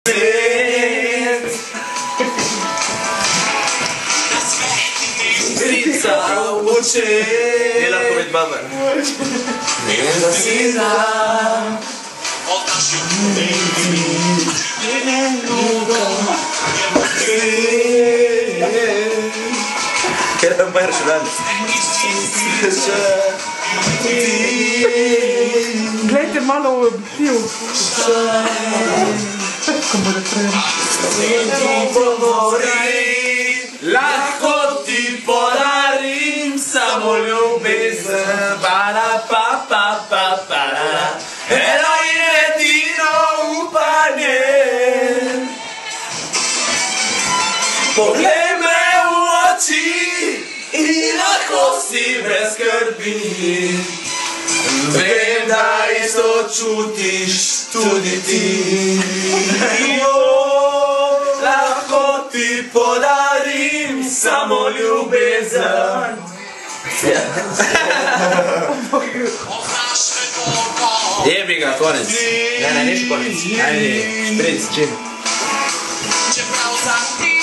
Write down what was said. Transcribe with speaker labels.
Speaker 1: Rica v očeh,
Speaker 2: ni lahko biti baber.
Speaker 1: in da si znam.
Speaker 2: Ker je moj računalnik.
Speaker 3: Glejte malo v objektiv. Ko bo refren.
Speaker 1: Lahko ti podarim samo ljubezen, eno in edino upanje. Poglej me v oči in lahko si brez skrbi. Vem, da isto čutiš tudi ti. Lahko ti podarim samo ljubezen.
Speaker 2: Jebi ga, konec. Ne, še konec. Ajde, špric, čim.
Speaker 1: Čeprav za ti